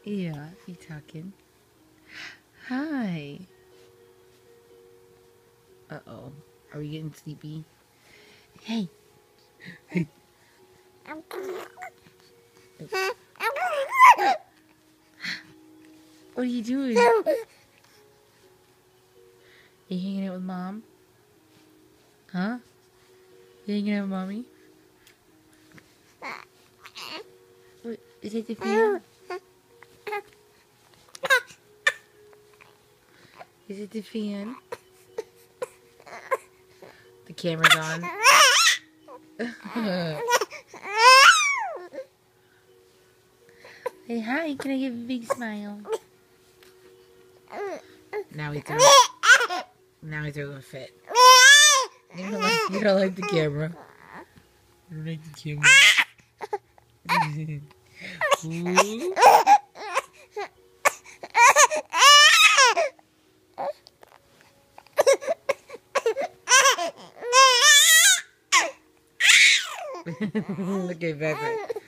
Yeah, you talking. Hi. Uh-oh. Are we getting sleepy? Hey. Hey. What are you doing? Are you hanging out with Mom? Huh? You hanging out with Mommy? What, is it the fan? Is it the fan? The camera's on. Say hi, can I give a big smile? Now he's throwing a fit. You don't like the camera. You don't like the camera. Look at Pepper.